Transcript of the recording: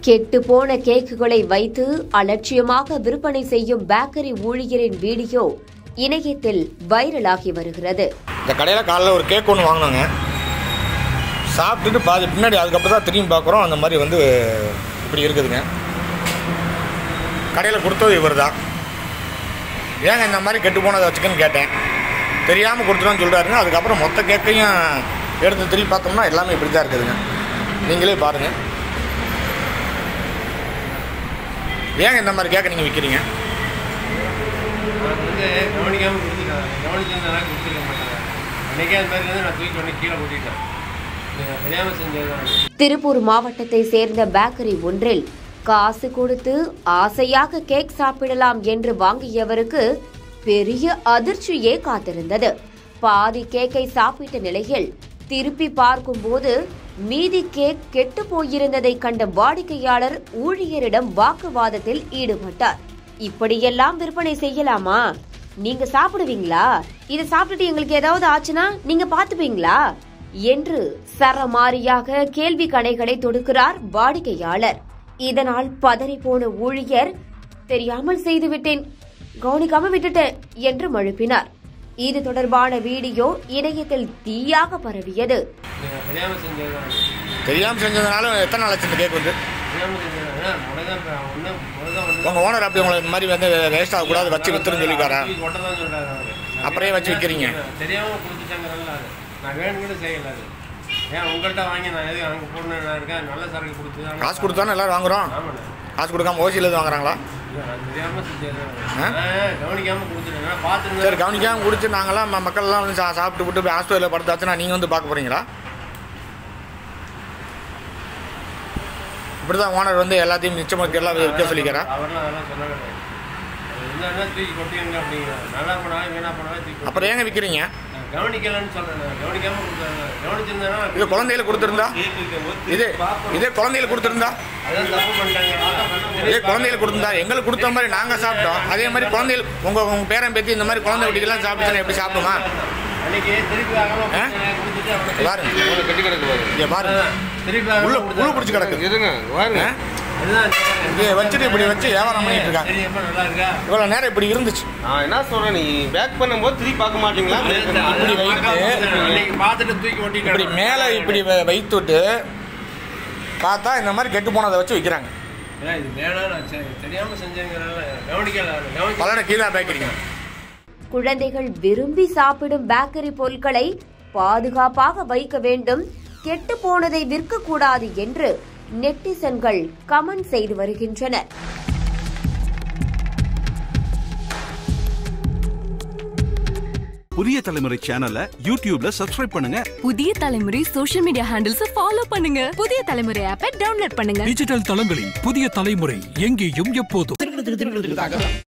கெட்டு போன கேக்குகளை வைத்து அலட்சியமாக விற்பனை செய்யும் பேக்கரி ஊழியரின் வீடியோ இணையத்தில் வைரலாகி வருகிறது. இந்த கடையில் காலையில் ஒரு கேக் ஒன்று வாங்கினாங்க. சாப்பிட்டுட்டு பாதி பின்னாடி அதுக்கப்புறம் தான் திரும்பி பார்க்குறோம். அந்த மாதிரி இப்படி இருக்குதுங்க. கடையில் கொடுத்தது இவர் தான். ஏங்க இந்த மாதிரி கெட்டு போனதை வச்சுக்கன்னு கேட்டேன். தெரியாமல் கொடுத்துட்டோன்னு சொல்கிறாருங்க. அதுக்கப்புறம் மொத்த கேக்கையும் எடுத்து திரும்பி பார்த்தோம்னா எல்லாமே இப்படி தான் இருக்குதுங்க. நீங்களே பாருங்கள். ஏங்க இந்த மாதிரி கேட்க நீங்கள் விற்கிறீங்க? திருப்பூர் மாவட்டத்தை சேர்ந்த பேக்கரி ஒன்றில் காசு கொடுத்து ஆசையாக கேக் சாப்பிடலாம் என்று வாங்கியவருக்கு பெரிய அதிர்ச்சியே காத்திருந்தது. பாதி கேக்கை சாப்பிட்ட நிலையில் திருப்பி பார்க்கும்போது மீதி கேக் கெட்டு போயிருந்ததை கண்ட வாடிக்கையாளர் ஊழியரிடம் வாக்குவாதத்தில் ஈடுபட்டார். இப்படியெல்லாம் விற்பனை செய்யலாமா? நீங்க சாப்பிடுவீங்களா? இதை சாப்பிட்டுட்டு எங்களுக்கு ஏதாவது ஆச்சுன்னா நீங்க பாத்துப்பீங்களா என்று சரமாரியாக கேள்வி கணைகளை தொடுக்கிறார் வாடிக்கையாளர். இதனால் பதறி போன ஊழியர், தெரியாமல் செய்துவிட்டேன், கவனிக்காம விட்டுட்டேன் என்று மழுப்பினார். இது தொடர்பான வீடியோ இணையத்தில் தீயாக பரவியது. தெரியாம செஞ்சதுனால எத்தனை நாள் ஆச்சு கேக் வந்து? உங்க ஓனர் அப்படி உங்களை இந்த மாதிரி வேஸ்ட் ஆகக்கூடாது வச்சு வித்துருன்னு சொல்லிக்காரா? அப்புறம் வச்சு விற்கிறீங்க? காசு கொடுத்தானே எல்லாரும் வாங்குறோம். காசு கொடுக்காம ஓசியில் எதுவும் வாங்குறாங்களா? சரி, கவனிக்காமல் குடிச்சு நாங்களாம் மக்கள்லாம் வந்து சாப்பிட்டு விட்டு போய் ஹாஸ்பிட்டலில் படுத்தாச்சுன்னா நீங்கள் வந்து பார்க்க போகிறீங்களா? இப்படி தான் ஓனர் வந்து எல்லாத்தையும் மிச்சம் எல்லாம் விற்க சொல்லிக்கிறேன். அப்புறம் ஏங்க விற்கிறீங்க? இது குழந்தைகளுக்கு கொடுத்துருந்தா இதே குழந்தைகளுக்கு கொடுத்துருந்தா எங்களுக்கு கொடுத்த மாதிரி நாங்கள் சாப்பிட்டோம். அதே மாதிரி குழந்தைகள் உங்கள் பேரன் பேத்தி இந்த மாதிரி குழந்தை வீட்டுக்கெல்லாம் சாப்பிட்டுச்சுன்னா எப்படி சாப்பிடுமா? பிடிச்சி கிடக்கு வச்சுட்டு இப்படி வச்சு வியாபாரம் பண்ணிட்டு இருக்காங்க. இவ்வளவு நேரம் இப்படி இருந்துச்சு. என்ன சொல்றேன், நீ பேக் பண்ணும்போது திருப்பி பார்க்க மாட்டீங்களா? இப்படி வைத்து இப்படி மேலே இப்படி வைத்துட்டு பார்த்தா இந்த மாதிரி கெட்டு போனதை வச்சு விற்கிறாங்க. பலனை கீழே பேக்கரிங்க. குழந்தைகள் விரும்பி சாப்பிடும் பேக்கரி பொருட்களை பாதுகாப்பாக வைக்க வேண்டும், கெட்டு போனதை விற்க கூடாது என்று நெட்டிசன்கள் கமெண்ட் செய்து வருகின்றனர். புதிய தலைமுறை சேனலை யூடியூப்ல சப்ஸ்கிரைப் பண்ணுங்க. புதிய தலைமுறை சோஷியல் மீடியா ஹேண்டில்ஸ் ஃபாலோ பண்ணுங்க. புதிய தலைமுறை ஆப்பை டவுன்லோட் பண்ணுங்க. டிஜிட்டல் தளங்களில் புதிய தலைமுறை எங்கேயும் எப்போதும்.